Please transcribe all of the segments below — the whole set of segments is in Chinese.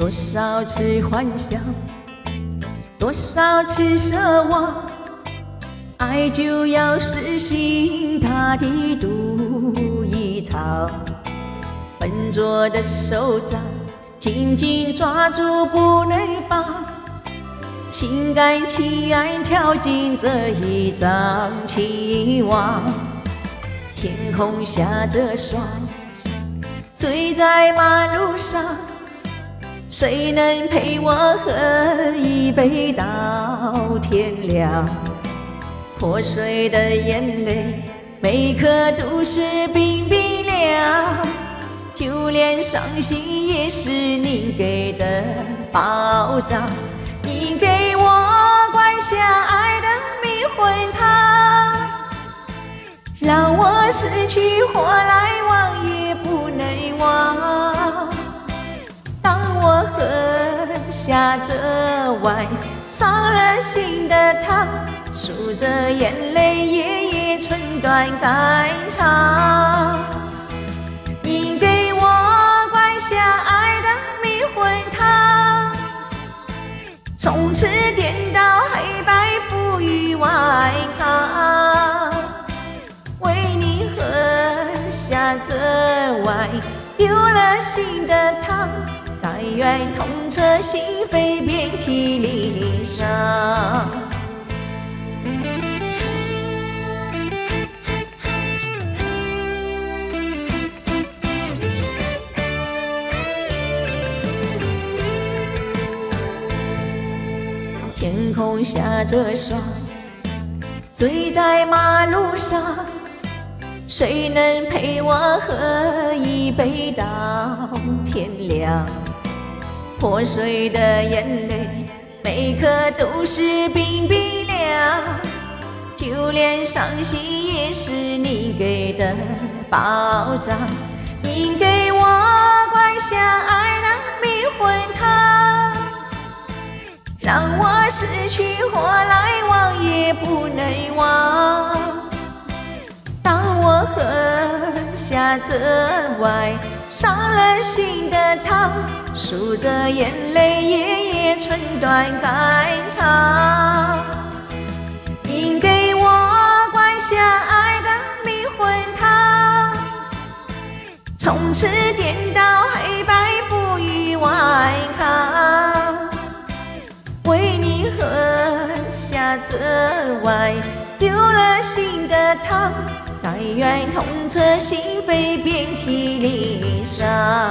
多少次欢笑，多少次奢望，爱就要死心塌地赌一场。笨拙的手掌紧紧抓住不能放，心甘情愿跳进这一张期望。天空下着霜，醉在马路上，谁能陪我喝一杯到天亮？破碎的眼泪，每颗都是冰冰凉，就连伤心也是你给的保障。你给我灌下爱的迷魂汤，让我失去活来忘也不能忘。当我喝下这碗伤了心的汤，数着眼泪，夜夜寸断肝肠。你给我灌下爱的迷魂汤，从此颠倒黑白负与顽抗。为你喝下这碗丢了心的汤，但愿痛彻心扉，遍体鳞伤。天空下着霜，醉在马路上，谁能陪我喝一杯到天亮？破碎的眼泪，每颗都是冰冰凉，就连伤心也是你给的保障。你给我灌下爱的迷魂汤，让我失去活来忘也不能忘。当我喝下这碗伤了心的汤，数着眼泪，夜夜寸断肝肠。你给我灌下爱的迷魂汤，从此颠倒黑白负与顽抗。为你喝下这碗丢了心的汤，但愿痛彻心扉，遍体鳞伤。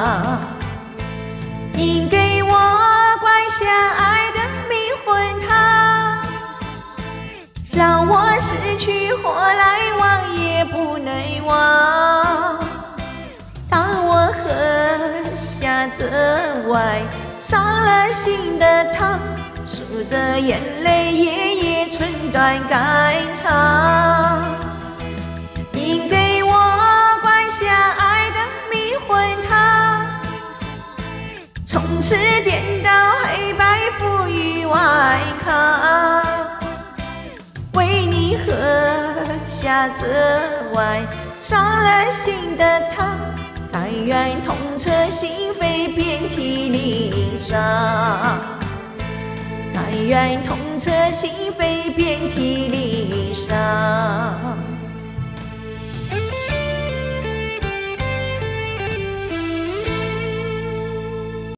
你给我灌下爱的迷魂汤，让我失去活来忘也不能忘。当我喝下这碗伤了心的汤，数着眼泪，夜夜寸断肝肠。你给我灌下爱的迷魂汤，从此颠倒黑白负与顽抗。为你喝下这碗伤了心的汤，但愿痛彻心扉，遍体鳞伤。但愿痛彻心扉，遍体鳞伤。